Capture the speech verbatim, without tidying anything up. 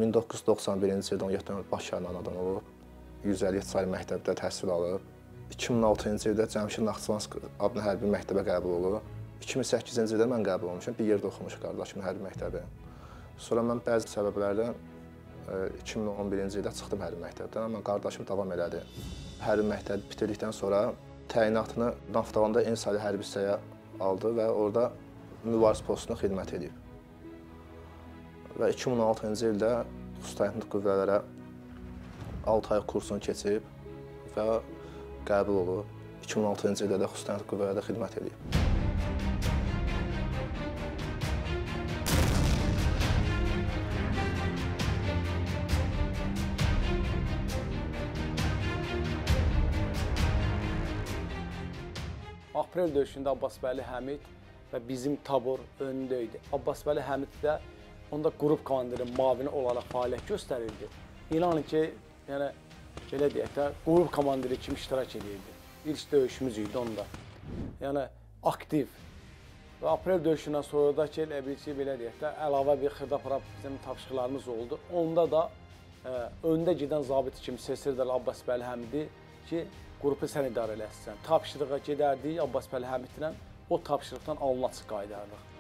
min doqquz yüz doxsan birinci ildə on yeddi nömrə Bakıyan anadan olub. yüz əlli yeddi saylı məktəbdə təhsil alıb. iki min altıncı ildə Cəmşid Naxçıvanski adlı hərbi məktəbə qəbul olub. iki min səkkizinci ildə mən qəbul olmuşam. Bir yerdə oxumuş qardaşım hərbi məktəbi. Sonra mən bəzi səbəblərdən iki min on birinci ildə çıxdım hərbi məktəbdən, amma qardaşım davam elədi. Hərbi məktəbi bitirdikdən sonra təyinatını Naftalanda en saylı hərbi hissəyə aldı və orada mübariz postuna xidmət edib. Və iki min on altıncı ildə xüsusi təyinatlı qüvvələrə altı ay kursunu keçib və qəbul olub. iki min on altıncı ildə də xüsusi təyinatlı qüvvələrdə xidmət edib. Aprel döyüşündə Abbasbəyli Həmid və bizim tabor önündə idi. Abbasbəyli Həmid də onda qrup komandiri mavini olaraq fəaliyyət göstərirdi. İnanın ki, yəni belə deyək də, qrup komandiri kimi iştirak edirdi. İlk döyüşümüz idi onda. Yəni aktiv. Və Aprel döyüşündən sonra da ki, elə bir ki, belə deyək də, əlavə bir xırda para bizim tapşırıqlarımız oldu. Onda da ə, öndə gedən zabit kimi seçirdilər Abbasbəyli Həmidi ki, qrupu sən idarə eləsən. Tapşırığa gedərdik Abbasbəyli Həmidlə, o tapşırıqdan alına çıxıb qayıdardıq.